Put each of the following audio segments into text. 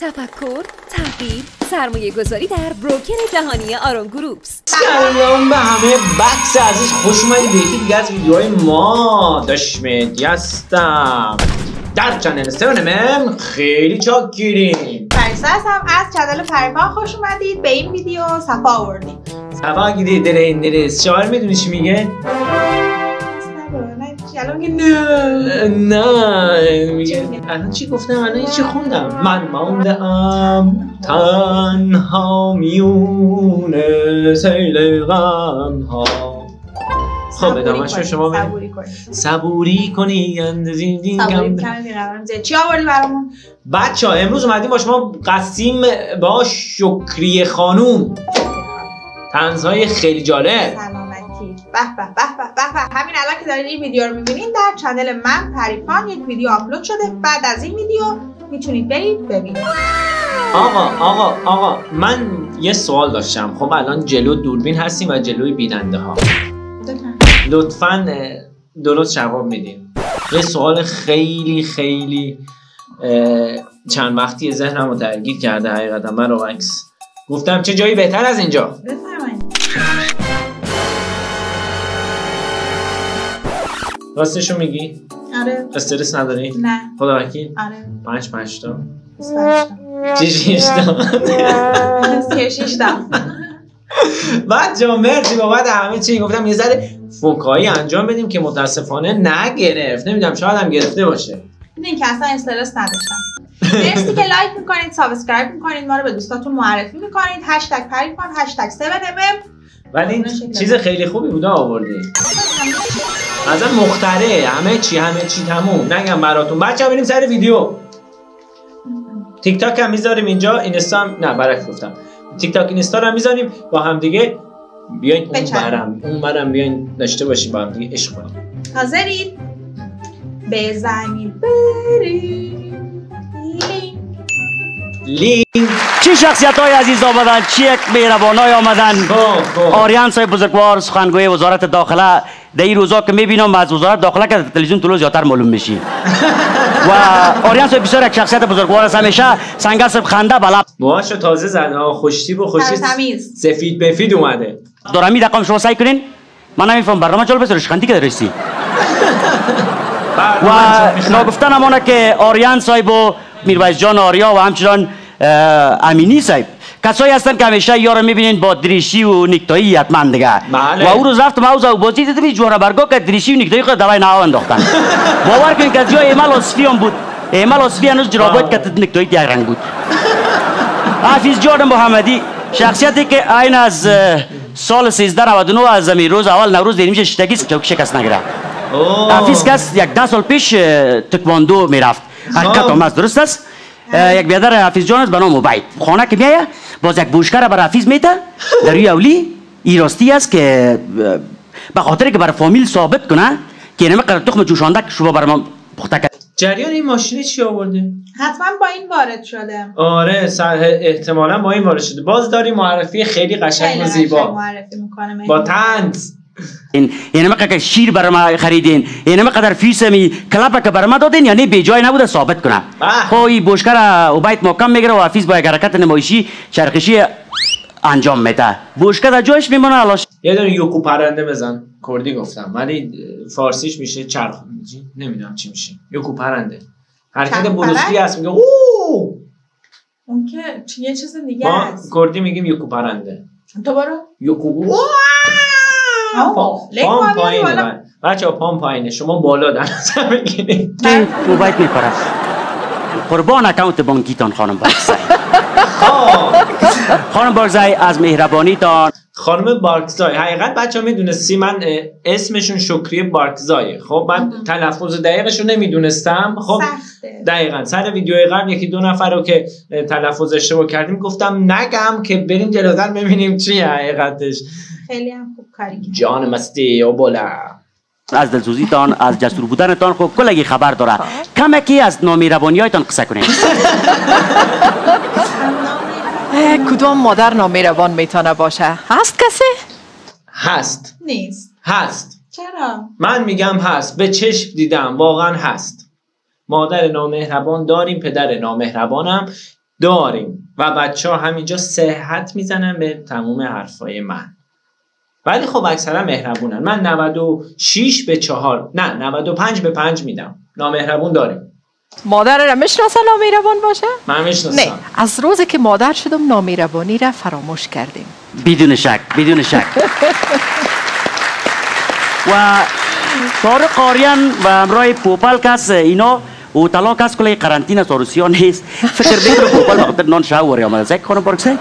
تفکر، تحقیق، سرمایه گذاری در بروکر جهانی آرون گروپس. سلام به همه بکس عزیز، خوش اومدید به یکی دیگه از ویدیوهای ما. داشمدی هستم در چنل 7 خیلی چاکریم. پریسا هستم از چنل پریفان. خوش اومدید به این ویدیو. صفا آوردید. صفا گیدید دره این درست شعار میدونی چی میگه؟ نه میگه الان چی گفتم؟ الان چی خوندم؟ من مانده ام تنها میون سیل غم ها. خب ادامه‌شو شما برید. صبوری کنی اندازین صبوری چی آوردی برامون؟ بچه‌ها امروز اومدیم با شما قسیم با شکریه خانوم طنزهای خیلی جالب. به به به به به. همین الان که دارید این ویدیو رو میبینین در چنل من پریفان یک ویدیو آپلود شده. بعد از این ویدیو میتونید برید ببینید. آقا من یه سوال داشتم. خب الان جلو دوربین هستیم و جلوی بیننده ها. لطفاً درست جواب میدین. یه سوال خیلی چند وقتی ذهنمو درگیر کرده حقیقتا. من رو عکس گفتم چه جایی بهتر از اینجا. بفرمایید. راستشو میگی؟ آره. استرس نداری؟ نه. خدا وکیل؟ آره. 5 تا 6 تا بچه‌ها مرسی بابت همه چی. گفتم یه ذره فوکایی انجام بدیم که متاسفانه نگرفت. نمیدونم شاید هم گرفته باشه. میدونین که اصلا استرس نداشتم. مرسی که لایک میکنید، سابسکرایب میکنید، ما رو به دوستاتون معرفی میکنید. #پریفان #7mm. ولی چیز خیلی خوبی بوده آوردی. ازم مختره. همه چی تموم. نگم براتون. بچه‌ها بریم سر ویدیو. تیک تاک هم میذاریم اینجا، اینستا هم نه برعکس گفتم. تیک تاک اینستا رو هم میذاریم با هم دیگه. بیاین اون برم بیاین داشته باشیم با هم دیگه عشق کنیم. حاضرید؟ بزنید بریم. لینک. چی شخصیت‌های عزیز آمدن، چی یک مهربانای آمدن. آریان صاحب بزرگوار سخنگوی وزارت داخله. در این روزا که میبینم از وزارت داخله که تلویزیون طلوع زیادتر معلوم میشی. و آریان صاحب بسیار یک شخصیت بزرگوار است. همیشه سنگر صاحب خنده بالا. موهاشو تازه زد. خوشتیپ و خوشی سفید بفید اومده. دارم میدقم شما سعی کنین. من نمیفهم برنامه جالب است ریشخندی که درستی. و نگفتن همونه که آریان صاحب و میرویس جان آریا و همچنان امینی صاحب کسایی هستن که همیشه یارو میبینین با دریشی و نیکتایی حتما دیگه. و اون روز رفتم حوزه و بازی دیدم جوانه برگاه که دریشی و نیکتایی خود دوای نهاو انداختن. باور کنین که از جای ایمال اصفی هم بود. ایمال اصفی هنوز جرابایت که نیکتایی یک رنگ بود. حافظ جان محمدی شخصیتی که این از سال 1399 از زمین روز اول نوروز دیدیم که شتگی شکست نگیره. حافظ کس یک 10 سال پیش تکواندو میرفت. حقیقت هم از درست است. یک بیادر حافظ جان است به نام عبید. خانه که میایه باز یک بوشکر بر حافظ میته در روی اولی. این راستی است که به خاطر که برای فامیل ثابت کنه که اینمه قرار تخم جوشانده که شما برای ما پخته کرد. جریان این ماشین چی آورده؟ حتما با این وارد شده. آره احتمالاً با این وارد شده. باز داری معرفی خیلی قشنگ و زیبا معرفی میکنه با طنز. اینه مقدر شیر برای ما خریدین، اینه مقدر فیس می کلاپ که برای ما دادین، یعنی به جای نبوده ثابت کنه. خب این بوشکر عبید محکم میگیره و حافظ با یک حرکت نمایشی چرخشی انجام میده. بوشکر در جایش میمونه. الاش یه دونه یوکو پرنده بزن. کردی گفتم ولی فارسیش میشه چرخ. نمیدونم چی میشه. یوکو پرنده. حرکت بروسلی هست میگه اوه. اون که یه چیز دیگه است. کردی میگیم یوکو پرنده. تو برو. یوکو پام پایینه. بچه‌ها پام پایینه. شما بالا در نظر بگیرید. موبایل میپره. قربان اکانت بانکیتان خانم بارکزای. خانم بارکزای از مهربانیتان. خانم بارکزای حقیقت بچه‌ها میدونستی من اسمشون شکریه بارکزایه. خب من تلفظ دقیقش رو نمیدونستم. خب دقیقاً سر ویدیوی قبل یکی 2 نفر رو که تلفظ اشتباه کردیم گفتم نگم که بریم جلوتر ببینیم چیه حقیقتش. خیلی هم خوب کاری کرد. جان مستی و بالا. از دلسوزیتان، از جسور بودنتان خب کلگی خبر داره. کمکی از نامهربانی‌هایتان قصه کنید. کدام مادر نامهربان میتونه باشه؟ هست کسی؟ هست. نیست. هست. چرا؟ من میگم هست. به چشم دیدم واقعا هست. مادر نامهربان داریم، پدر نامهربانم. داریم و بچه ها همینجا صحت میزنن به تموم حرفای من، ولی خب اکثرا مهربونن. من 96 به 4 نه 95 به 5 میدم. نامهربون داریم. مادر را میشناسه نامهربان باشه؟ من میشناسم. نه، از روزی که مادر شدم نامهربانی را فراموش کردیم. بدون شک بدون شک. و طارق آریان و همراه پوپل کس اینا او طلاق کس کلی قرنطینه روسیا نیست. فکر دیگر پوپل بخاطر نان شاوری آمده زای خانم بارکزای.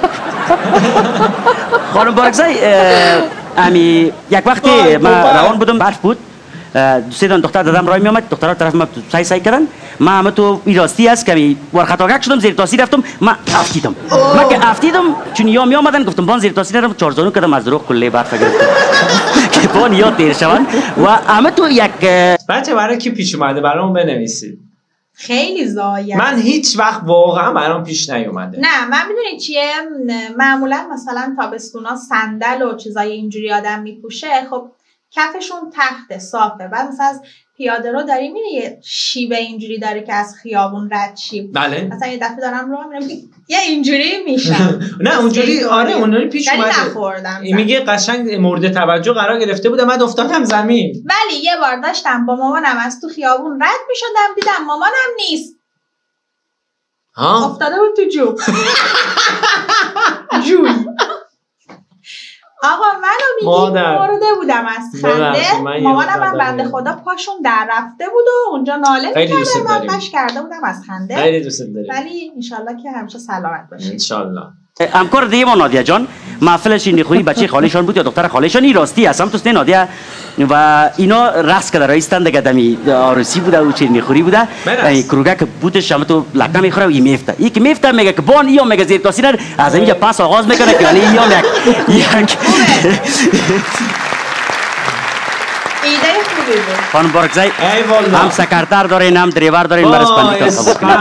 خانم بارکزای امی یک وقتی من روان بودم برف بود، سه دختر دادم راه می آمد، دخترها طرف ما سعی کردن، من هم تو راستی است که ورخطاگک شدم، زیر تاثیر رفتم، من افتیدم. من که افتیدم چون یا می آمدن گفتم بان زیر تاثیر رفتم، چارزانو کردم از روح کله برف گرفتم که بان یا تیر شوند. و همه تو یک بچه برای کی پیش اومده برامون بنویسید. خیلی زایه. من هیچ وقت واقعا برام پیش نیومده. نه من میدونی چیه، معمولا مثلا تابستونا صندل و چیزای اینجوری آدم میپوشه، خب کفشون تخته صافه، بعد مثلا از پیاده رو داری میره یه شیبه اینجوری داره که از خیابون رد شی. بله. مثلا یه دفعه دارم راه میرم یه اینجوری میشم. نه اونجوری آره اونجوری پیش اومده. نخوردم. میگه قشنگ مورد توجه قرار گرفته بودم، من افتادم زمین. ولی یه بار داشتم با مامانم از تو خیابون رد میشدم، دیدم مامانم نیست. افتاده بود تو جو. جوی. آقا منو میگی مرده بودم از خنده. مامانم هم بنده خدا پاشون در رفته بود و اونجا ناله میکرده، من قش کرده بودم از خنده. خیلی دوست داریم. ولی انشالله که همیشه سلامت باشید. انشالله. همکار دیگه ما نادیا جان محفل شیرینیخوری بچه خالشان بود یا دختر خالشان، این راستی هستم تو سن نادیا و اینا رقص کرده رایستن دیگه دمی آرسی بوده و شیرینیخوری بوده، این کروگه که بودش هم تو لکه میخوره و این میفته، این که میفته میگه که بان یا میگه زیر تاثیر از اینجا پس آغاز میکنه که یعنی یا یک ایده خوبی بود. خانم بارکزای هم سکرتر دارین هم دریور دارین مرس پندیتا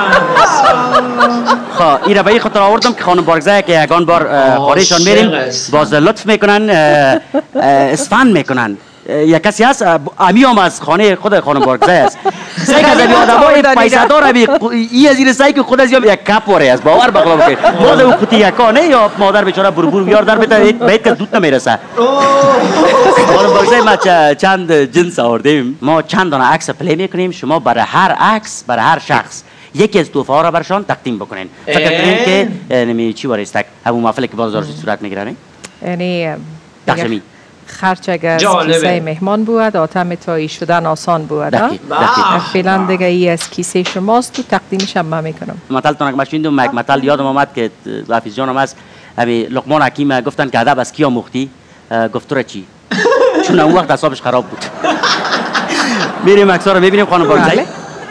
خب این را به این خاطر آوردم که خانم بارکزای که یگان بار خارشان میریم باز لطف میکنن اسفند میکنن. یک کسی هست امی هم از خانه خود خانم بارکزای است، سعی که از امی آدم های پیسه دار این از این سعی که خود از یک کپ واره است باور بخلا که باز او خودی یکانه یا مادر بیچاره بربور بیار در بیته باید که دود نمیرسه. خانم بارکزای ما چند جنس آوردیم، ما چند دانه عکس پلی میکنیم، شما برای هر عکس برای هر شخص یکی از توفه ها را برشان تقدیم بکنین. فکر کنین که نمی چی واره استک همون محفل که بازار صورت میگیرن، یعنی تقسیمی خرچ اگر کیسه مهمان بود آتم تایی شدن آسان بود. فعلا دیگه ای از کیسه شماست تو تقدیمش هم من میکنم. مطل تونک مشویندم مطل یادم آمد که حافظ جانم از همی لقمان حکیم گفتن که ادب از کی آموختی؟ گفت تو چی؟ چون اون وقت اعصابش خراب بود. میریم عکس‌ها رو ببینیم. خانم بارکزای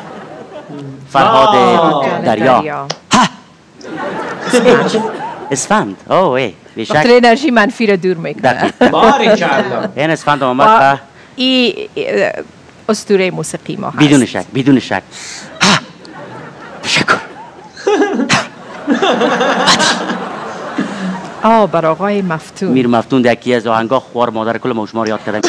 فرهاد دریا اسفند اوه وقتی انرژی منفی رو دور میکنه. باریکالله. این اسفند آمد این اسطوره موسیقی ما هست. بدون شک بدون شک. تشکر. بر آقای مفتون. میر مفتون یکی از آهنگا خوار مادر کل ما شما رو یاد کردم.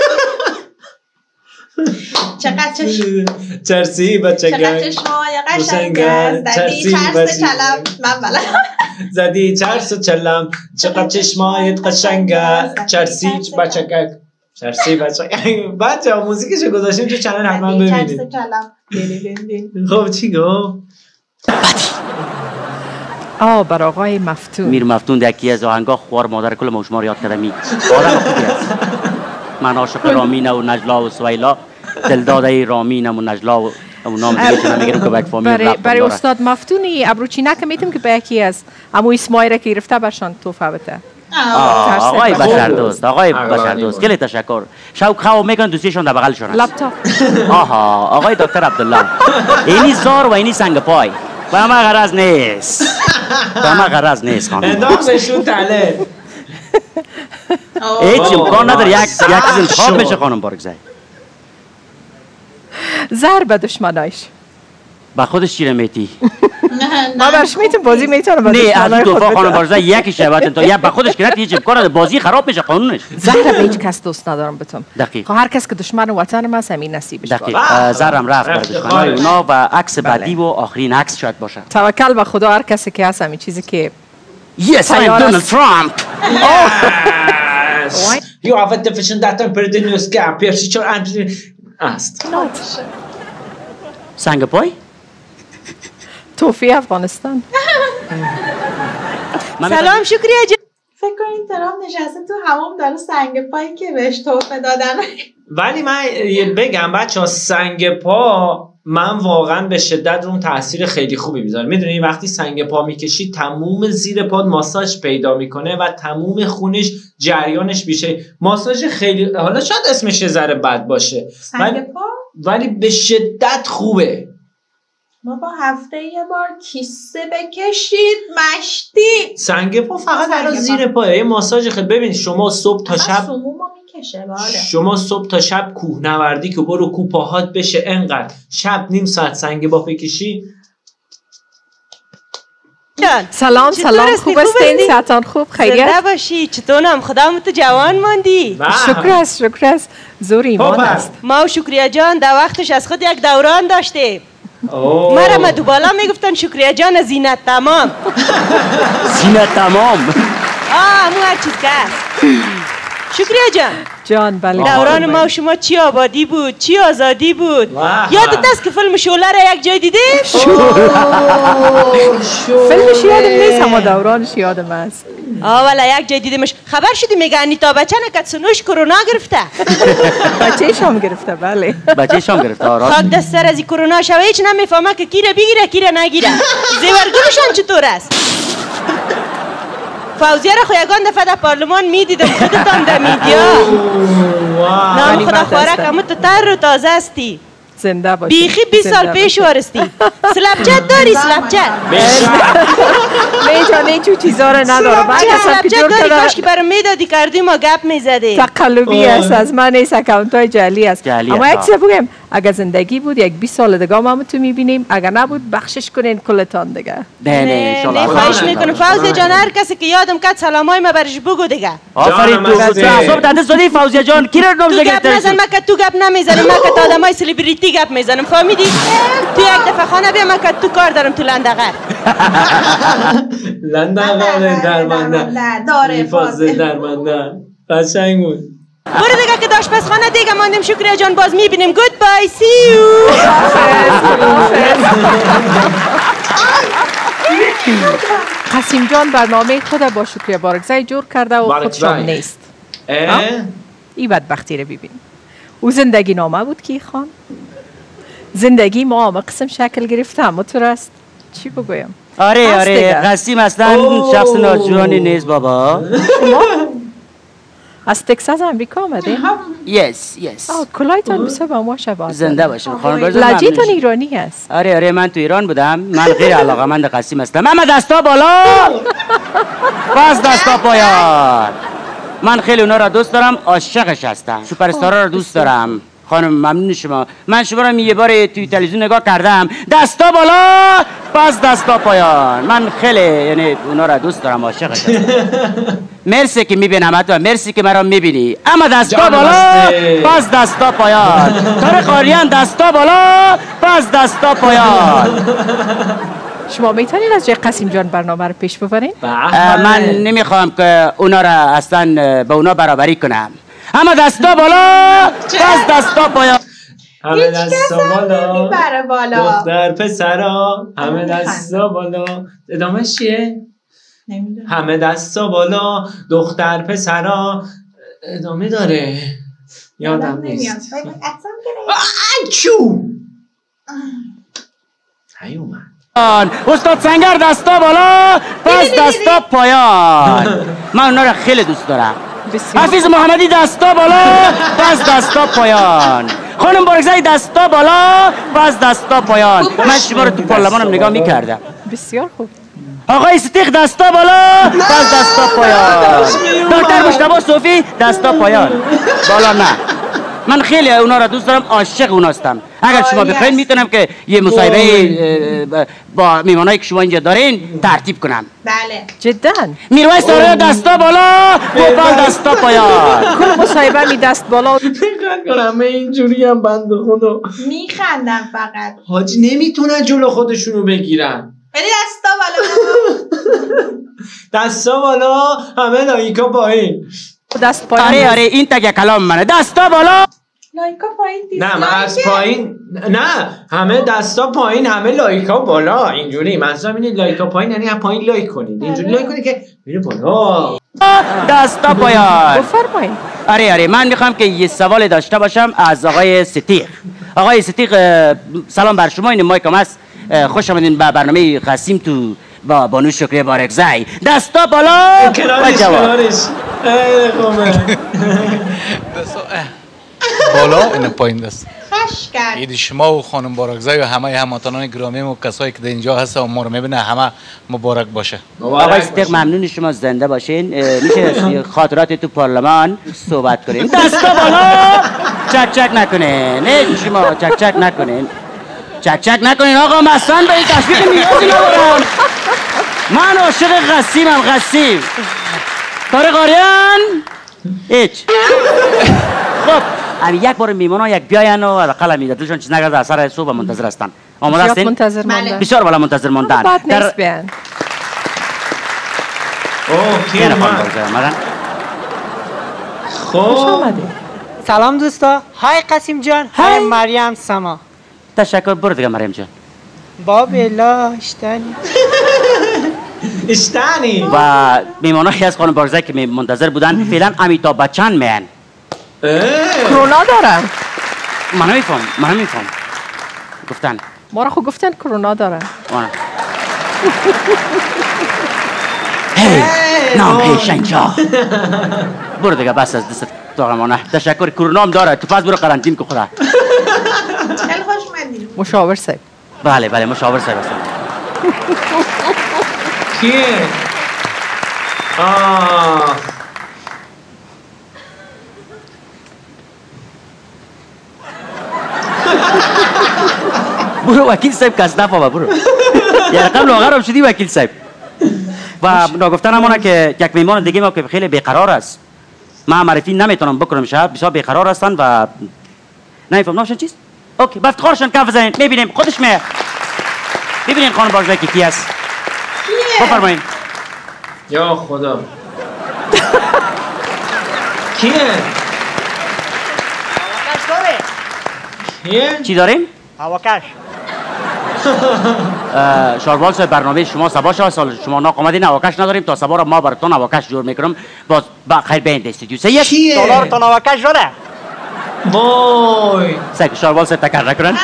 چقدر چرسی بچه چقدر چشمای قشنگ است، زدی چرس چلم من بلد زدی چرس و چلم چقدر چشمایت قشنگ است، چرسی بچه چرسی بچه موزیکشو گذاشتیم تو چنل حتما ببینید. خب چی گفت؟ بر آقای مفتون. میر مفتون یکی از آهنگا خوار مادر کل ما شما رو یاد کردم. آدم خوبی است. من عاشق رامین و نجلا و سویلا، دلداده رامینم و نجلا و نام دیگه که نمیگیرم که باید فامیل رفتم داره. برای استاد مفتونی ابروچینک میتونم که به یکی از امو اسماعیل را که گرفته برشان توفه بده. آقای بشردوست خیلی تشکر. شوق خواو میکنن دوستیشون در بغلشون هست. لپتاپ. آقای دکتر عبدالله اینی زار و اینی سنگ پای و همه غرض نیست خانم. انداختشون تله هیچ امکان نداره یک چیز انتخاب بشه. خانم بارکزای زهر به دشمنایش. با خودش چیره میتی؟ ما برش میتونم بازی میتونم. نه از اون توفا خانم بارزه یکی شبات تا یا با خودش کنه هیچ امکان بازی خراب میشه قانونش. زهره به هیچ کس دوست ندارم بتون. دقیق. هر کس که دشمن وطن ما همین نصیبش باشه. دقیق. زهرم رفت بر دشمنای اونا و عکس بعدی و آخرین عکس شاید باشه. توکل به خدا هر کسی که هست همین چیزی که Yes, I am Donald Trump. Jag har inte förstått detta för det nu ska persi چون است. سنگ پای؟ توفی افغانستان. سلام شکریه جان. فکر کنین ترامپ نشسته تو حمام داره سنگ پایی که بهش تحفه دادن. ولی من بگم بچه‌ها سنگ پا من واقعا به شدت روم تاثیر خیلی خوبی میذاره. میدونی وقتی سنگ پا میکشی تموم زیر پات ماساژ پیدا میکنه و تموم خونش جریانش میشه. ماساژ خیلی حالا شاید اسمش یه ذره بد باشه سنگ پا ولی به شدت خوبه. بابا هفته یه بار کیسه بکشید مشتی. سنگ پا فقط الان زیر پای ماساژ خیلی. ببین شما صبح تا شب شما صبح تا شب کوهنوردی که برو کوپاهات بشه انقدر شب نیم ساعت سنگ پا بکشی. سلام خوب هستین؟ ساعتان خوب خیریت؟ زنده باشی. چطورم؟ خدا تو جوان ماندی. شکر است زور ایمان است. ما و شکریه جان در وقتش از خود یک دوران داشته. مرا مدوبالا میگفتن شکریه جان زینت تمام. زینت تمام مو هر چیز که شکریه جان بله. دوران ما و شما چی آبادی بود چی آزادی بود. یادت است که فیلم شعله را یک جای دیدی؟ فیلمش یادم نیست اما دورانش یادم است. والا یک جای دیدمش. خبر شدی میگه انیتا بچه نکتسونوش کرونا گرفته. بچه‌ش هم گرفته بله. بچه‌ش هم گرفته. خاک دست سر از کرونا شوه هیچ نمیفهمه که کیره بگیره کیره نگیره. زیورگونشان چطور است؟ فوزیه را خو یگان دفعه در پارلمان میدیدم خودتان در میدیا. نام خدا خوارک اما تو تر و تازه استی. زنده باشی. بیخی 20 سال پیش وارستی. سلپچت داری سلپچت؟ نه چو چیزا رو ندارم. سلپچت داری کاش که برام میدادی کردیم و گپ میزدی. تقلبی است از من نیست اکاونت های جعلی است. اما یک چیز بگم اگر زندگی بود یک 20 سال دیگه ما تو میبینیم اگر نبود بخشش کنین کلتان دیگه. نه خواهش میکنم فوزیه جان هر کسی که یادم کرد سلامای ما برش بگو دیگه. آفرین تو صبح دنده زدی فوزیه جان کی رو نمیشه گپ نزن من که تو گپ نمیزنم من که آدمای سلبریتی گپ میزنم فهمیدی؟ تو یک دفعه خانه بیا من که تو کار دارم تو لندغر. لندغر درمانده داره فازه درمانده قشنگ بود. برو دیگه که داشت پس خانه دیگه ماندیم شکریه جان باز میبینیم. گود بای سی یو. قاسم جان برنامه خود با شکریه بارگزای جور کرده و خودشان نیست. این بدبختی رو ببین. او زندگی نامه بود که خان زندگی ما همه قسم شکل گرفته اما تو راست چی بگویم؟ آره قاسم اصلا شخص ناجوانی نیست بابا. از تکساس امریکا آمده؟ یس کلایتان بسیار با ما شباهت زنده باشیم خانم برزن. لهجه‌تان ایرانی است. آره من تو ایران بودم. من غیر علاقه‌مند قاسم هستم. من دستا بالا پس دستا پایان. من خیلی اونا را دوست دارم عاشقش هستم. سوپر استارا را دوست دارم. خانم ممنون شما. من شما را یه بار توی تلویزیون نگاه کردم. دستا بالا پس دستا پایان. من خیلی یعنی اونا را دوست دارم عاشقش هستم. مرسی که میبینم تو مرسی که مرا میبینی. اما دستا بالا پس دستا پایان. طارق آریان دستا بالا پس دستا پایان. شما میتونید از جای قاسم جان برنامه رو پیش ببرین؟ من نمیخوام که اونا را اصلا به اونا برابری کنم. اما دستا بالا پس دستا پایان. همه دستا بالا دختر پسرا همه دستا بالا. ادامهش چیه؟ نمیدونم. همه دستا بالا دختر پسرا ادامه داره یادم نیست. چو نیومد. استاد سنگر دستا بالا پس دستا پایان. من اونا را خیلی دوست دارم. حفیظ محمدی دستا بالا پس دستا پایان. خانم بارگزای دستا بالا پس دستا پایان. من شما رو تو پارلمانم نگاه میکردم. بسیار خوب. آقای صدیق دستا بالا پس دستا پایان. دکتر مجتبی صوفی دستا پایان. بالا نه من خیلی اونا را دوست دارم، عاشق اوناستم. اگر شما بخواید میتونم که یه مصاحبه با میمانایی که شما اینجا دارین ترتیب کنم. بله جدا. میرویس آریا دستا بالا، گوپال دستا پایان. کل مصاحبه می دست بالا. همه اینجوری هم بند خدا میخندم فقط. حاجی نمیتونن جلو خودشونو بگیرن. ولی دستا بالا. دستا بالا، همه لایکا پایین. دست پایین. آره این تگه کلام منه. دستا بالا. لایکا پایین نه من از پایین نه، همه دستا پایین، همه لایکا بالا. اینجوری منظورم اینه لایکا پایین یعنی از پایین لایک کنید. اینجوری لایک کنید که میره بالا. دستا پایین. بفرمایید. آره من میخوام که یه سوال داشته باشم از آقای ستیق. آقای ستیق سلام بر شما. این مایکم هست. خوش آمدین به برنامه قسیم تو با بانو شکریه بارکزی. دستا بالا و جواب. بالا این پایین دست. خش کرد. ایدی شما و خانم بارکزی و همه هموطنان گرامی و کسایی که در اینجا هست و ما رو میبینه همه مبارک باشه. آقای ستیق ممنون شما زنده باشین. میشه خاطرات تو پارلمان صحبت کنین. دستا بالا. چک چک نکنین. نه شما چک چک نکنین. چک چک نکنین آقا، مثلا به این تشویق نیازی ندارم. من عاشق قسیمم. قسیم طارق آریان هیچ. خب یک بار میمونا یک بیاین و قلمی دلشون چیز نگرده از سر صبح منتظر هستن. آماده هستین؟ منتظر ماندن. بسیار بالا منتظر ماندن. بعد نیست بیان. اوه کی اومدن؟ خب سلام دوستا. های قسیم جان. های مریم سما. تشکر. برو دیگه مریم جان. بابلا اشتانی. اشتانی. و میمانایی از خانم بارکزی که منتظر بودن فعلا امیتاب بچن میان. کرونا دارن. من نمیفهم. گفتن ما را خود گفتن کرونا دارن. نام شنجا. برو دیگه بس از دست داغمانه. تشکر. کرونا هم داره. تو پس برو قرنطین که خدا. خیلی خوش اومدید. مشاور صاحب. بله مشاور صاحب هستم. کیه؟ برو وکیل صاحب کس نفا برو. یه رقم لاغرم شدی وکیل صاحب. و نگفتن همونه که یک میمان دیگه ما که خیلی بیقرار است. من معرفی نمیتونم بکنم شب. بسیار بیقرار هستن و نمیفهم نامشون چیست؟ اوکی با افتخارشون کف بزنین. میبینیم خودش میه. ببینین خانم بارکزی کی است؟ بفرمایید. یا خدا. کیه؟ کیه؟ چی داریم؟ هواکش. شاربال صاحب برنامه شما صبا سال شما ناقامدین هواکش نداریم. تا صبا را ما براتون هواکش جور میکنم. باز خیر بیند استودیو. کیه؟ دلار تون هواکش داره. وای. سگ شاربال صاحب تکر نکنن.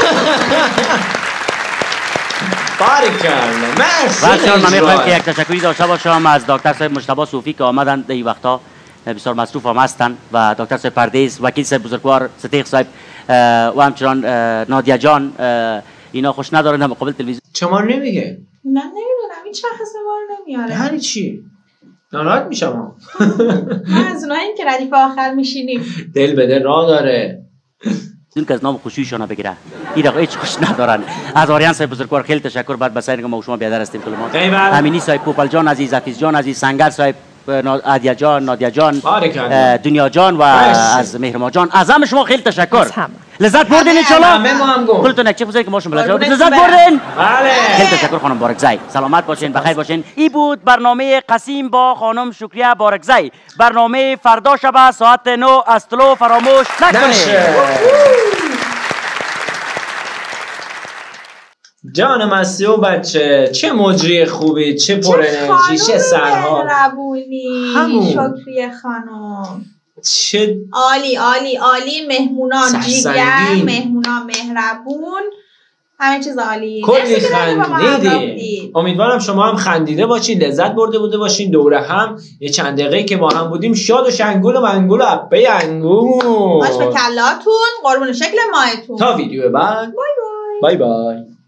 باریکالله. مرسی. بچه‌ها من میخوایم که یک تشکری داشته باشم از دکتر صاحب مجتبی صوفی که آمدن این وقتا بسیار مصروف هم هستن و دکتر صاحب پردیس، وکیل صاحب بزرگوار، ستیق صاحب و همچنان نادیا جان. اینا خوش ندارن در مقابل تلویزیون. شما نمیگه؟ نه نمیدونم این چه حسه ما نمیاره. یعنی چی؟ ناراحت میشم. من از اوناییم که ردیف آخر میشینیم. دل به دل راه داره. اون که از نام خوشیشون بگیره. این آقا هیچ خوش ندارن. از آریان صاحب بزرگوار خیلی تشکر. بعد بسیار که ما شما بیادر هستیم کلمات. امینی صاحب، پوپل جان عزیز، حفیظ جان عزیز، سنگر صاحب، عادیا جان، نادیا جان، دنیا جان و از مهرما جان. از همه شما خیلی تشکر. لذت بردین ان شاء الله. همه ما هم گفت. خودتون نکچه بزنید که ما شما لذت بردین. بله. خیلی تشکر خانم بارکزی. سلامت باشین، بخیر باشین. این بود برنامه قسیم با خانم شکریه بارکزی. برنامه فردا شب ساعت 9 از طلوع فراموش نکنید. جان مستی و بچه، چه مجری خوبی، چه پر انرژی، چه سرحال. همون شکریه خانم. چه عالی عالی عالی. مهمونان جیگر، مهمونان مهربون، همه چیز عالی. کلی خندیدیم. امیدوارم شما هم خندیده باشین، لذت برده بوده باشین. دوره هم یه چند دقیقه که با هم بودیم شاد و شنگول و منگول و اپه انگول. باش به کلاتون، قربون شکل ماهتون. تا ویدیو بعد. بای بای. بای بای.